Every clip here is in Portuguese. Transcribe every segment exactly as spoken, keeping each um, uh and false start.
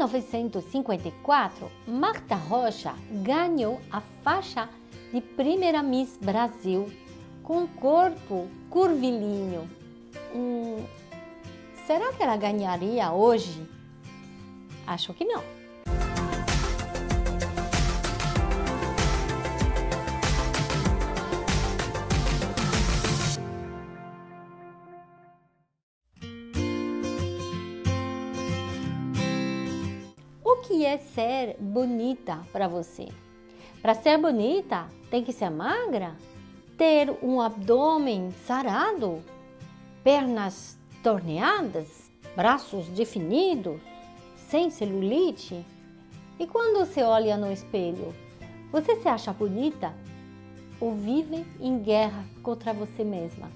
novecentos e cinquenta e quatro, Marta Rocha ganhou a faixa de primeira Miss Brasil com um corpo curvilíneo. Hum, será que ela ganharia hoje? Acho que não. O que é ser bonita para você? Para ser bonita, tem que ser magra? Ter um abdômen sarado? Pernas torneadas? Braços definidos? Sem celulite? E quando você olha no espelho, você se acha bonita? Ou vive em guerra contra você mesma?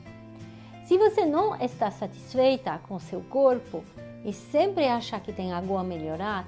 Se você não está satisfeita com seu corpo e sempre acha que tem algo a melhorar,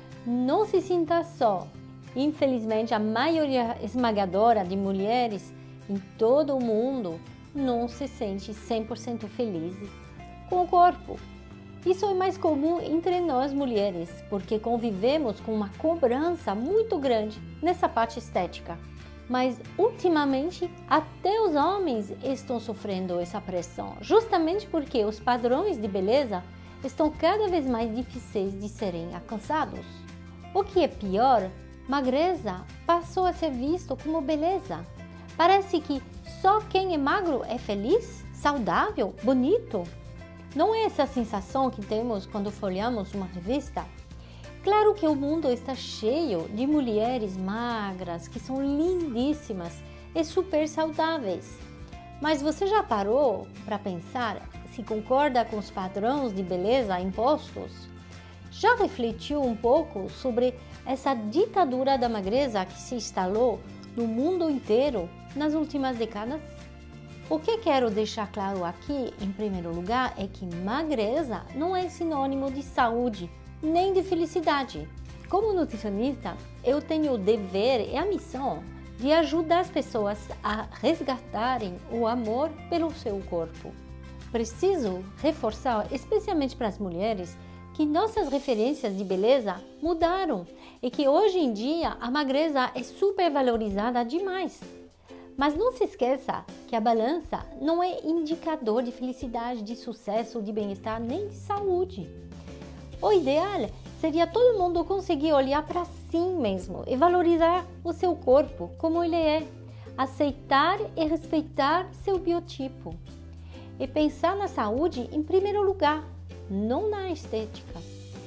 não se sinta só. Infelizmente, a maioria esmagadora de mulheres em todo o mundo não se sente cem por cento felizes com o corpo. Isso é mais comum entre nós mulheres, porque convivemos com uma cobrança muito grande nessa parte estética. Mas, ultimamente, até os homens estão sofrendo essa pressão, justamente porque os padrões de beleza estão cada vez mais difíceis de serem alcançados. O que é pior, magreza passou a ser visto como beleza. Parece que só quem é magro é feliz, saudável, bonito. Não é essa a sensação que temos quando folheamos uma revista? Claro que o mundo está cheio de mulheres magras que são lindíssimas e super saudáveis. Mas você já parou para pensar se concorda com os padrões de beleza impostos? Já refletiu um pouco sobre essa ditadura da magreza que se instalou no mundo inteiro nas últimas décadas? O que quero deixar claro aqui, em primeiro lugar, é que magreza não é sinônimo de saúde nem de felicidade. Como nutricionista, eu tenho o dever e a missão de ajudar as pessoas a resgatarem o amor pelo seu corpo. Preciso reforçar, especialmente para as mulheres, que nossas referências de beleza mudaram e que hoje em dia a magreza é super valorizada demais. Mas não se esqueça que a balança não é indicador de felicidade, de sucesso, de bem-estar, nem de saúde. O ideal seria todo mundo conseguir olhar para si mesmo e valorizar o seu corpo como ele é, aceitar e respeitar seu biotipo e pensar na saúde em primeiro lugar, não na estética.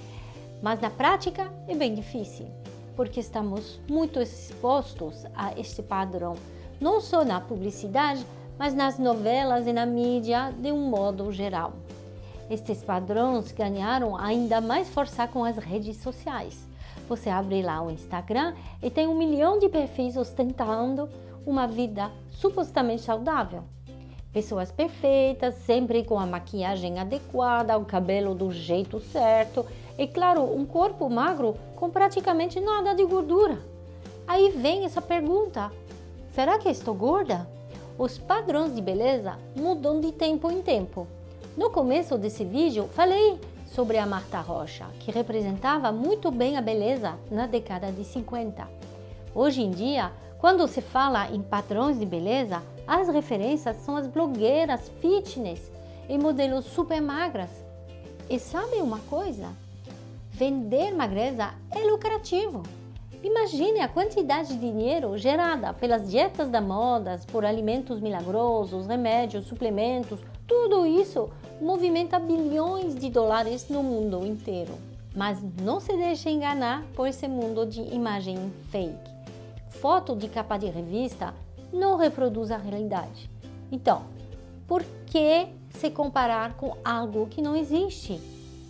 Mas na prática é bem difícil, porque estamos muito expostos a este padrão, não só na publicidade, mas nas novelas e na mídia de um modo geral. Estes padrões ganharam ainda mais força com as redes sociais. Você abre lá o Instagram e tem um milhão de perfis ostentando uma vida supostamente saudável. Pessoas perfeitas, sempre com a maquiagem adequada, o cabelo do jeito certo e, claro, um corpo magro com praticamente nada de gordura. Aí vem essa pergunta: será que estou gorda? Os padrões de beleza mudam de tempo em tempo. No começo desse vídeo, falei sobre a Marta Rocha, que representava muito bem a beleza na década de cinquenta. Hoje em dia, quando se fala em padrões de beleza, as referências são as blogueiras fitness e modelos super magras. E sabe uma coisa? Vender magreza é lucrativo. Imagine a quantidade de dinheiro gerada pelas dietas da moda, por alimentos milagrosos, remédios, suplementos. Tudo isso movimenta bilhões de dólares no mundo inteiro. Mas não se deixe enganar por esse mundo de imagem fake. Foto de capa de revista não reproduz a realidade. Então, por que se comparar com algo que não existe?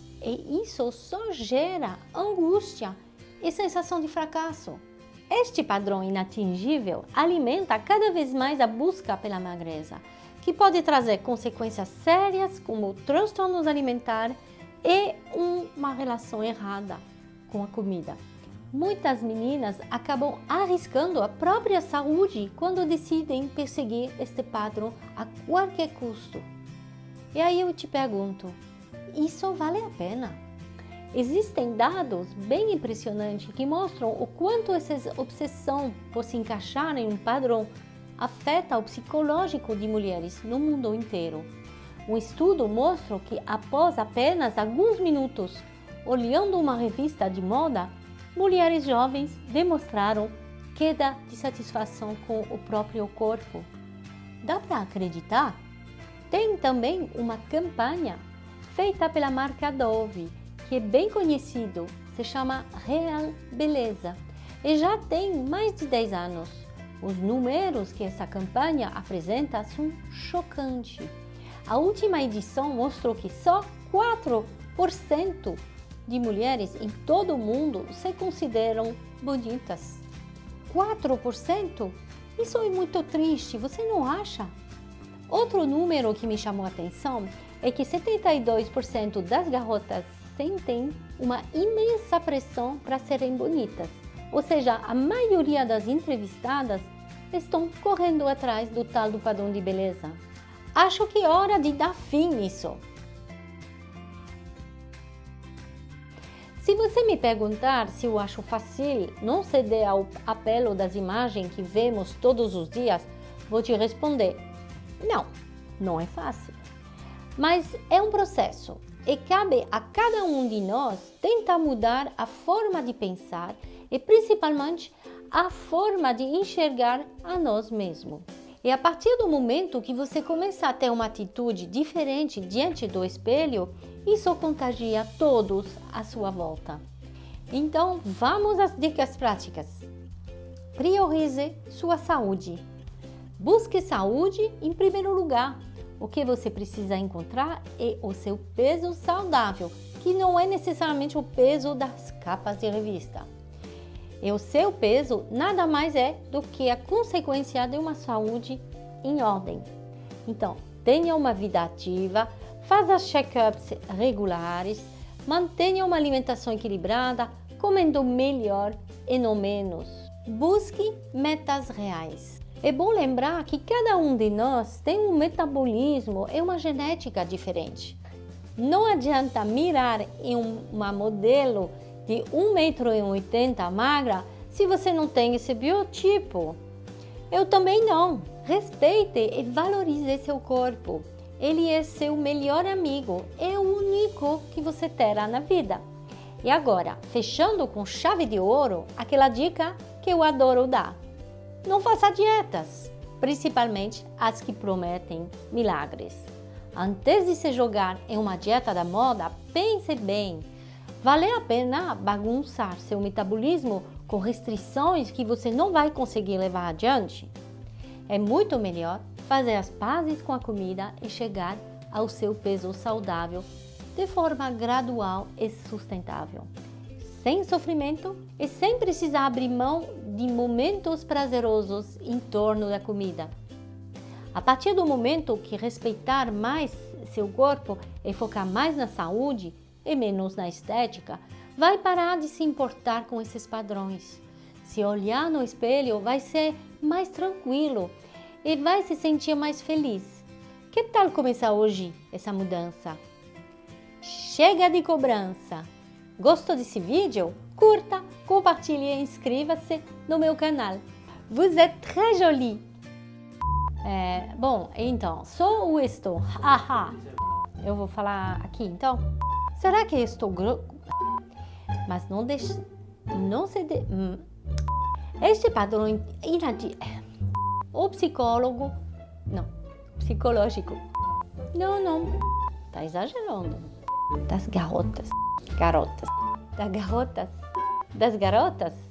E isso só gera angústia e sensação de fracasso. Este padrão inatingível alimenta cada vez mais a busca pela magreza, que pode trazer consequências sérias como transtornos alimentares e uma relação errada com a comida. Muitas meninas acabam arriscando a própria saúde quando decidem perseguir este padrão a qualquer custo. E aí eu te pergunto, isso vale a pena? Existem dados bem impressionantes que mostram o quanto essa obsessão por se encaixar em um padrão afeta o psicológico de mulheres no mundo inteiro. Um estudo mostra que após apenas alguns minutos olhando uma revista de moda, mulheres jovens demonstraram queda de satisfação com o próprio corpo. Dá para acreditar? Tem também uma campanha feita pela marca Dove, que é bem conhecido, se chama Real Beleza e já tem mais de dez anos. Os números que essa campanha apresenta são chocantes. A última edição mostrou que só quatro por cento de mulheres em todo o mundo se consideram bonitas. quatro por cento? Isso é muito triste, você não acha? Outro número que me chamou a atenção é que setenta e dois por cento das garotas sentem uma imensa pressão para serem bonitas. Ou seja, a maioria das entrevistadas estão correndo atrás do tal do padrão de beleza. Acho que é hora de dar fim nisso. Se você me perguntar se eu acho fácil não ceder ao apelo das imagens que vemos todos os dias, vou te responder: não, não é fácil. Mas é um processo e cabe a cada um de nós tentar mudar a forma de pensar e principalmente a forma de enxergar a nós mesmos. E a partir do momento que você começa a ter uma atitude diferente diante do espelho, isso contagia todos à sua volta. Então, vamos às dicas práticas. Priorize sua saúde. Busque saúde em primeiro lugar. O que você precisa encontrar é o seu peso saudável, que não é necessariamente o peso das capas de revista. E o seu peso nada mais é do que a consequência de uma saúde em ordem. Então, tenha uma vida ativa, faça check-ups regulares, mantenha uma alimentação equilibrada, comendo melhor e não menos. Busque metas reais. É bom lembrar que cada um de nós tem um metabolismo e uma genética diferente. Não adianta mirar em uma modelo de um metro e oitenta magra se você não tem esse biotipo. Eu também não. Respeite e valorize seu corpo. Ele é seu melhor amigo, é o único que você terá na vida. E agora, fechando com chave de ouro, aquela dica que eu adoro dar. Não faça dietas, principalmente as que prometem milagres. Antes de se jogar em uma dieta da moda, pense bem. Vale a pena bagunçar seu metabolismo com restrições que você não vai conseguir levar adiante? É muito melhor fazer as pazes com a comida e chegar ao seu peso saudável de forma gradual e sustentável, sem sofrimento e sem precisar abrir mão de momentos prazerosos em torno da comida. A partir do momento que respeitar mais seu corpo e focar mais na saúde e menos na estética, vai parar de se importar com esses padrões. Se olhar no espelho, vai ser mais tranquilo e vai se sentir mais feliz. Que tal começar hoje essa mudança? Chega de cobrança! Gostou desse vídeo? Curta, compartilhe e inscreva-se no meu canal. Vous êtes très jolie! É, bom, então, sou ou estou? Haha! Eu vou falar aqui, então. Será que estou gro... Mas não deixe... Não se... De... Este padrão inadi... O psicólogo... Não, psicológico. Não, não. Tá exagerando. Das garotas. Garotas. Das garotas. Das garotas.